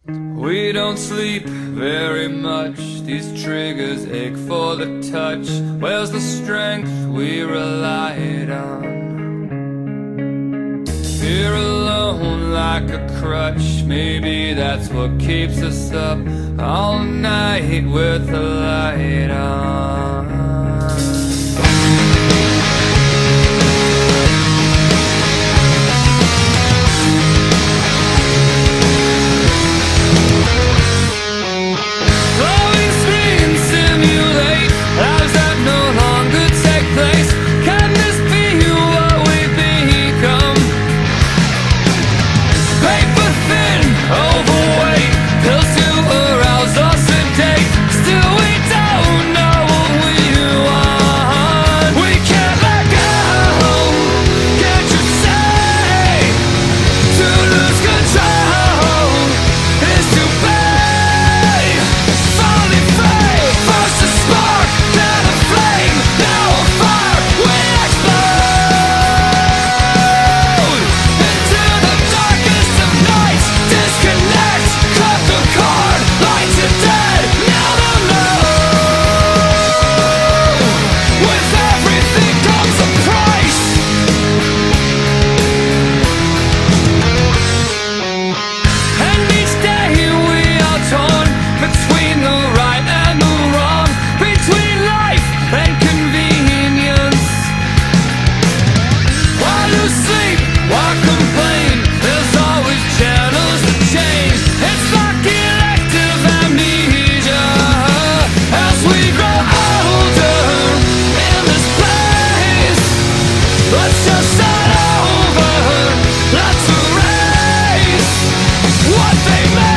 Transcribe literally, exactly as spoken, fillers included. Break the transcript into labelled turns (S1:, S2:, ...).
S1: We don't sleep very much, these triggers ache for the touch. Where's the strength we relied on? Fear alone like a crutch, maybe that's what keeps us up all night with the light on. Overweight, pills to arouse or sedate. Still we don't know what we want. We can't let go. Can't you say to lose control is to pay? Finally free. First a spark, then a flame, now a fire. We explode into the darkest of nights. Disconnect, cut the cord, lights are dead, now they'll know. With everything comes a price. And each day we are torn between the right and the wrong, between life and convenience. Why lose sleep? Why complain? There's always channels to change. It's like elective amnesia. As we grow older in this place, let's just start over. Let's erase what they made.